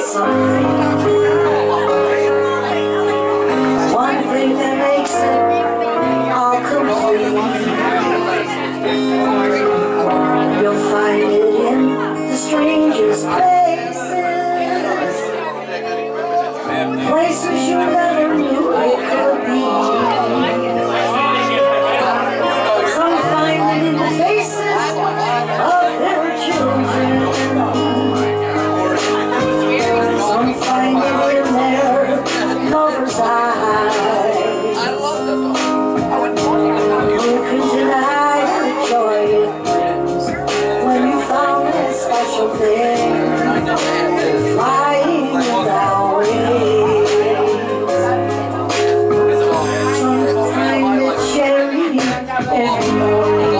something, one thing that makes it all complete. You'll find it in the strangest places, places you never knew it could be. Some find it in the faces of their children. Some find it in their lover's eyes. Who could deny the joy it brings when you found that special thing, flying without wings? Some find the cherry every morning,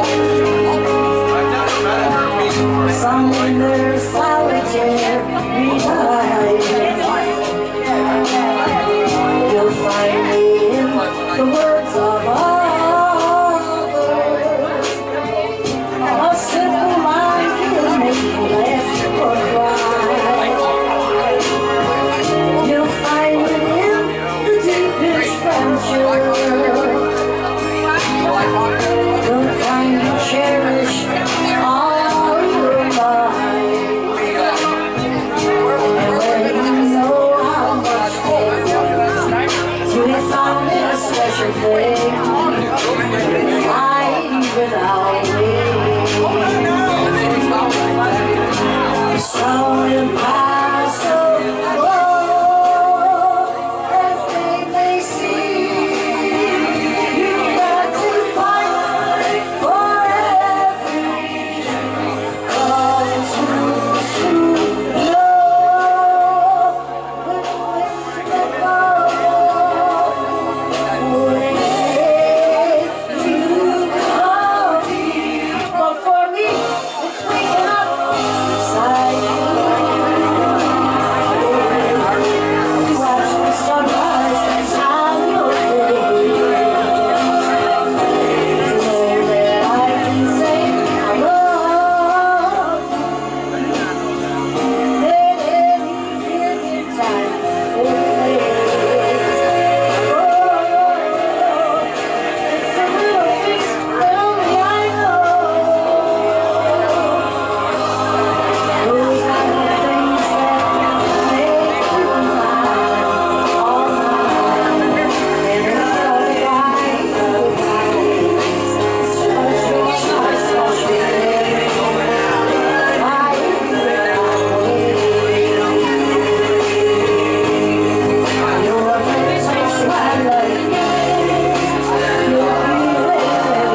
some in their solitary life. You'll find me in the words of others. A simple line can make you laugh or cry. You'll find it in the deepest friendship, the kind you cherish all your life. And when you know how much they mean, you found it a special thing, flying without wings. So impossible as they may seem, you've got to fight for every cause to love. When you come, but for me, it's waking up inside you. Watch the sunrise on your face. Know that I can say I love you at any given time or place. It's the little things that only I know. Those are the things that make you mine, all mine. And it's all right, special choice, special thing, flying without wings. Your takes my life, you'll be there,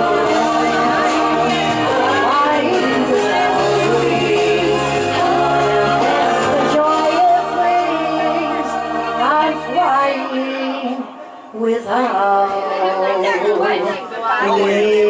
flying without wings. That's the joy it brings. I'm flying without wings.